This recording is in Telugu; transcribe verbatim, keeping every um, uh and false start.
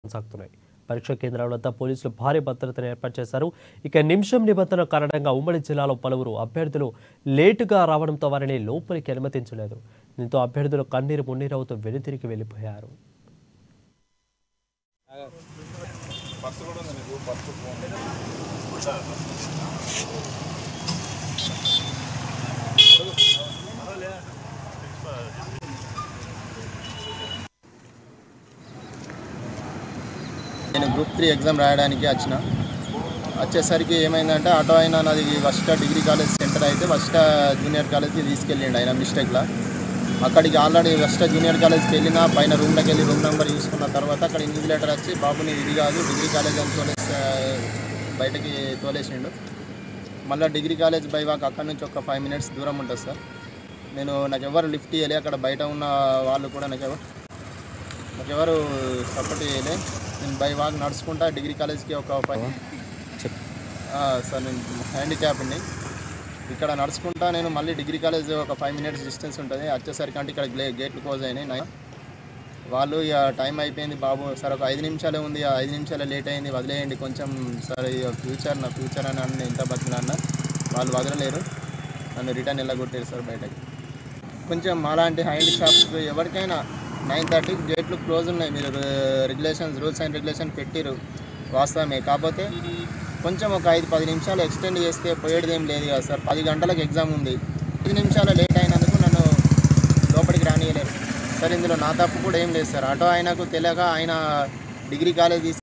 సాగుతున్నాయి. పరీక్షా కేంద్రాల వద్ద పోలీసులు భారీ భద్రతను ఏర్పాటు చేశారు. ఇక నిమిషం నిబంధన కారణంగా ఉమ్మడి జిల్లాలో పలువురు అభ్యర్థులు లేటుగా రావడంతో వారిని లోపలికి అనుమతించలేదు. దీంతో అభ్యర్థులు కన్నీరు మున్నీరవుతూ వెనుతిరిగి వెళ్లిపోయారు. నేను గ్రూప్ త్రీ ఎగ్జామ్ రాయడానికి వచ్చిన వచ్చేసరికి ఏమైందంటే ఆటో అయినా నాది ఫస్ట్ డిగ్రీ కాలేజ్ సెంటర్ అయితే ఫస్ట్ జూనియర్ కాలేజ్కి తీసుకెళ్ళిండు ఆయన మిస్టేక్లో. అక్కడికి ఆల్రెడీ ఫస్ట్ జూనియర్ కాలేజ్కి వెళ్ళిన పైన రూమ్లోకి వెళ్ళి రూమ్ నెంబర్ చూసుకున్న తర్వాత అక్కడ ఇన్విజిలేటర్ వచ్చి బాబుని ఇది కాదు డిగ్రీ కాలేజ్ అని తోలేసి బయటకి తోలేసిండు. మళ్ళీ డిగ్రీ కాలేజ్ బై వాక్ అక్కడ నుంచి ఒక ఫైవ్ మినిట్స్ దూరం ఉంటుంది సార్. నేను నాకు ఎవరు లిఫ్ట్ ఇవ్వలే, అక్కడ బయట ఉన్న వాళ్ళు కూడా నాకు ఎవరు నాకు ఎవరు సపోర్ట్ చేయలే. నేను బై వాక్ నడుచుకుంటా డిగ్రీ కాలేజ్కి ఒక ఫైవ్ సార్ నేను హ్యాండిక్యాప్ అండి. ఇక్కడ నడుచుకుంటా నేను మళ్ళీ డిగ్రీ కాలేజ్ ఒక ఫైవ్ మినిట్స్ డిస్టెన్స్ ఉంటుంది. వచ్చేసరికి అంటే ఇక్కడ గేట్లు క్లోజ్ అయినాయి. వాళ్ళు ఇక టైం అయిపోయింది బాబు సార్, ఒక ఐదు నిమిషాలే ఉంది, ఐదు నిమిషాలే లేట్ అయింది, వదిలేయండి కొంచెం సార్, ఇక ఫ్యూచర్ నా ఫ్యూచర్ అని అన్న ఇంత బతికినా వాళ్ళు వదలలేరు, నన్ను రిటర్న్ వెళ్ళగొట్టారు సార్ బయటకి. కొంచెం అలాంటి హ్యాండ్ షాప్స్ ఎవరికైనా నైన్ థర్టీకి గేట్లు క్లోజ్ ఉన్నాయి. మీరు రెగ్యులేషన్స్ రూల్స్ అండ్ రెగ్యులేషన్ పెట్టిరు వాస్తవమే, కాకపోతే కొంచెం ఒక ఐదు పది నిమిషాలు ఎక్స్టెండ్ చేస్తే పోయేది ఏం లేదు కదా సార్. పది గంటలకు ఎగ్జామ్ ఉంది, ఐదు నిమిషాలు లేట్ అయినందుకు నన్ను లోపలికి రానియలేరు సార్. ఇందులో నా తప్పు కూడా ఏం లేదు సార్. ఆటో ఆయనకు తెలియక ఆయన డిగ్రీ కాలేజ్